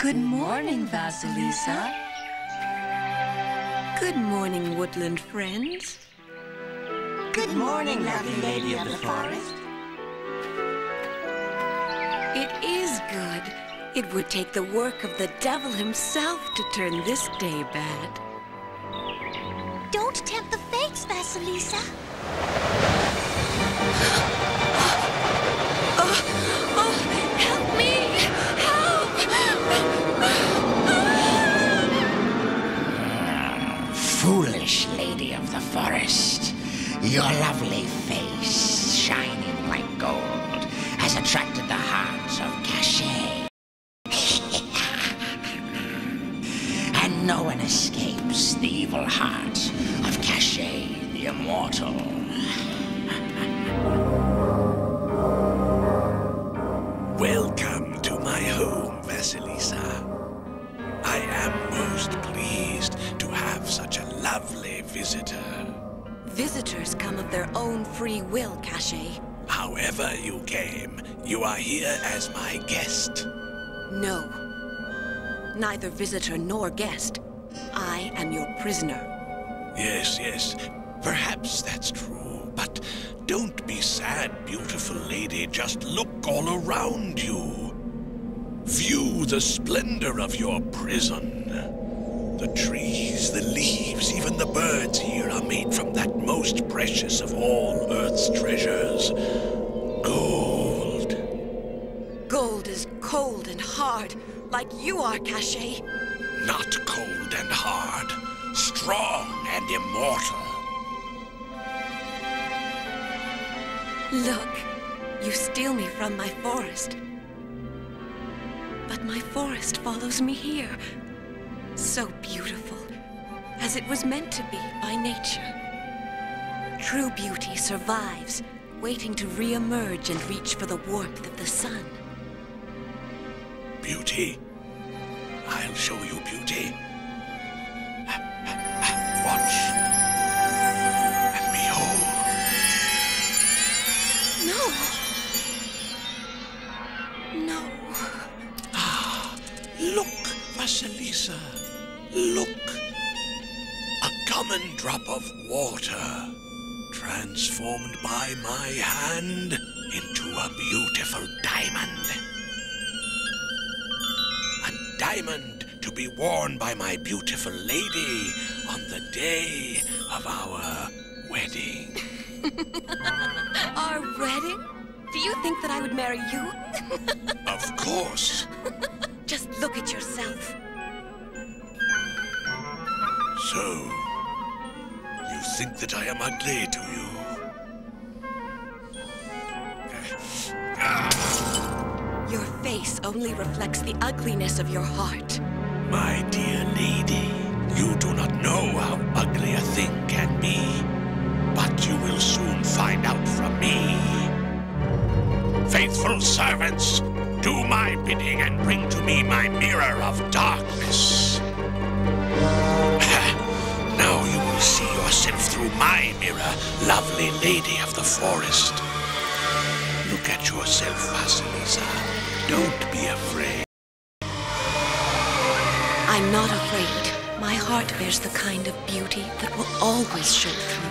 Good morning, Vasilisa. Good morning, woodland friends. Good morning, lovely lady of the forest. It is good. It would take the work of the devil himself to turn this day bad. Don't tempt the fates, Vasilisa. Help me! Help! Foolish lady of the forest, your lovely face, shining like gold, has attracted the hearts of Cachet. And no one escapes the evil heart of Cachet the Immortal. Welcome to my home, Vasilisa. I am most pleased to have such a lovely visitor. Visitors come of their own free will, Cachet. However you came, you are here as my guest. No. Neither visitor nor guest. I am your prisoner. Yes, perhaps that's true, but don't be sad, beautiful lady. Just look all around you. View the splendor of your prison. The trees, the leaves, even the birds here are made from that most precious of all Earth's treasures, gold. Gold is cold and hard, like you are, Cachet. Not cold and hard, strong and immortal. Look, you steal me from my forest. But my forest follows me here. So beautiful, as it was meant to be by nature. True beauty survives, waiting to re-emerge and reach for the warmth of the sun. Beauty? I'll show you beauty. Watch. And behold. No. Look, Vasilisa. Look. A common drop of water, transformed by my hand into a beautiful diamond. A diamond to be worn by my beautiful lady on the day of our wedding. Our wedding? Do you think that I would marry you? Of course. Just look at yourself. So, you think that I am ugly, do you? Your face only reflects the ugliness of your heart. My dear lady, you do not know how ugly a thing can be, but you will soon find out from me. Faithful servants, do my bidding and bring to me my mirror of darkness. Now you will see yourself through my mirror, lovely lady of the forest. Look at yourself, Vasilisa. Don't be afraid. I'm not afraid. My heart bears the kind of beauty that will always show through.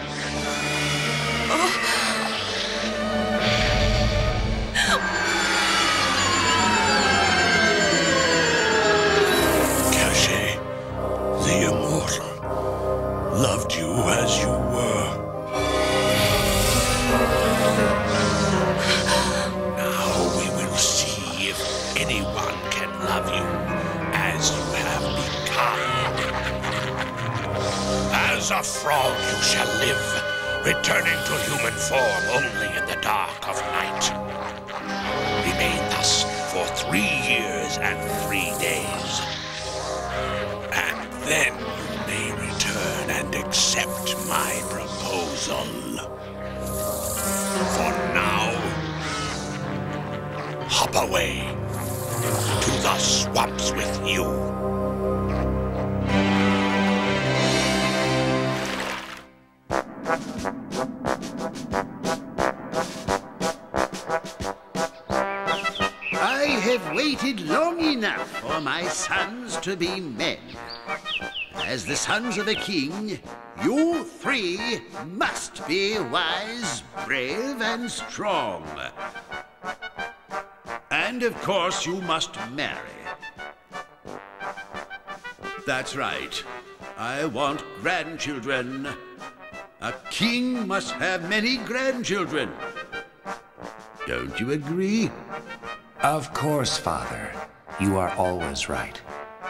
Cachet, the Immortal, loved you as you were. Now we will see if anyone can love you as you have become. As a frog you shall live, returning to human form only in the dark of night. Remain thus for 3 years and 3 days. And then you may return and accept my proposal. For now, hop away to the swamps with you. I have waited waited long enough for my sons to be men. As the sons of a king, you three must be wise, brave, and strong. And of course, you must marry. That's right. I want grandchildren. A king must have many grandchildren. Don't you agree? Of course, Father. You are always right.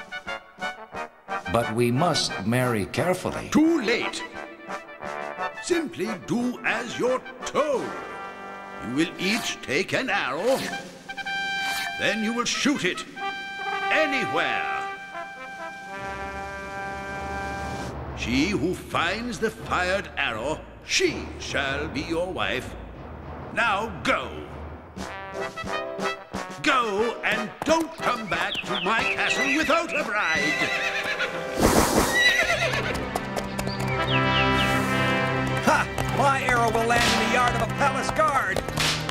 But we must marry carefully. Too late. Simply do as you're told. You will each take an arrow. Then you will shoot it anywhere. She who finds the fired arrow, she shall be your wife. Now go. Go and don't come back to my castle without a bride. Ha! My arrow will land in the yard of a palace guard.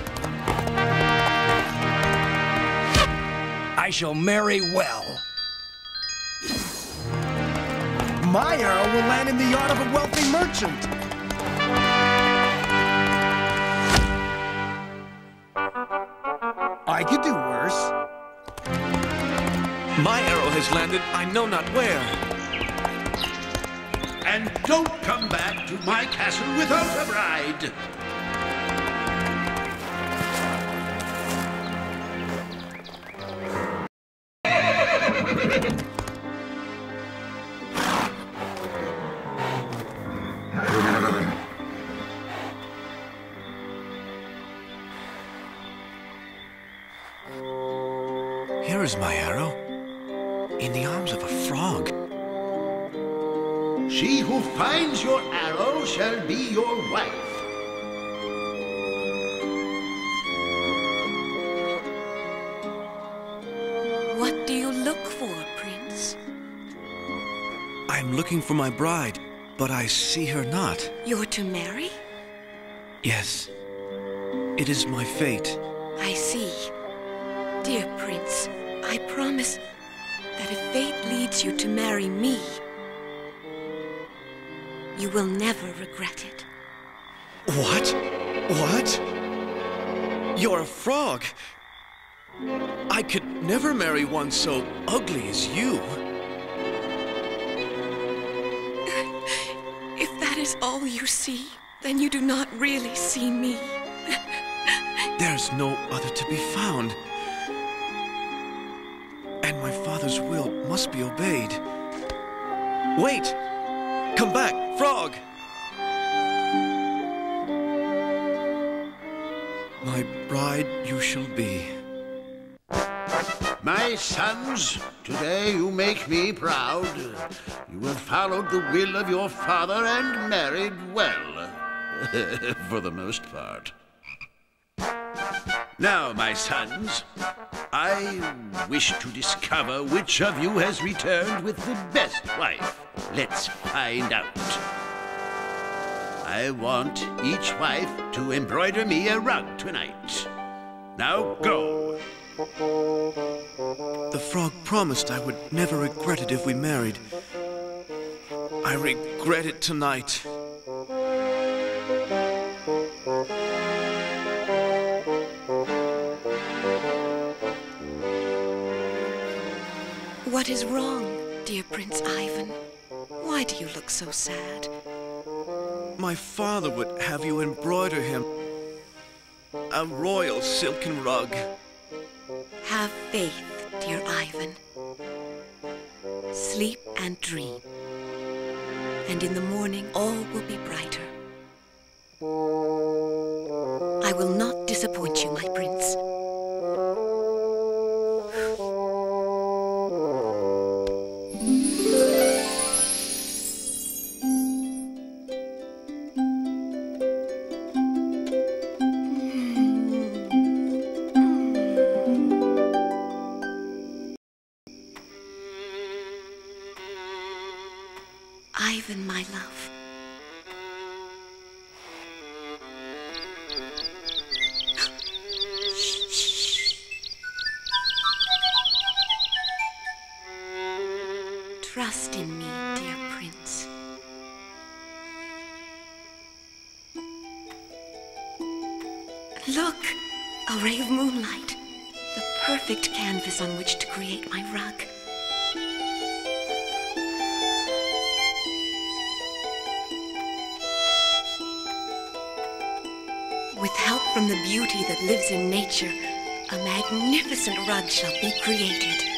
I shall marry well. My arrow will land in the yard of a wealthy merchant. I could do worse. My arrow has landed I know not where. And don't come back to my castle without a bride. Here is my arrow, in the arms of a frog. She who finds your arrow shall be your wife. What do you look for, Prince? I am looking for my bride, but I see her not. You're to marry? Yes, it is my fate. I see. Dear Prince, I promise that if fate leads you to marry me, you will never regret it. What? What? You're a frog. I could never marry one so ugly as you. If that is all you see, then you do not really see me. There's no other to be found. And my father's will must be obeyed. Wait! Come back, frog! My bride you shall be. My sons, today you make me proud. You have followed the will of your father and married well, for the most part. Now, my sons, I wish to discover which of you has returned with the best wife. Let's find out. I want each wife to embroider me a rug tonight. Now go. The frog promised I would never regret it if we married. I regret it tonight. What is wrong, dear Prince Ivan? Why do you look so sad? My father would have you embroider him a royal silken rug. Have faith, dear Ivan. Sleep and dream. And in the morning, all will be brighter. I will not disappoint you, my prince. Ivan, my love. Trust in me, dear prince. Look! A ray of moonlight. The perfect canvas on which to create my rug. With help from the beauty that lives in nature, a magnificent rug shall be created.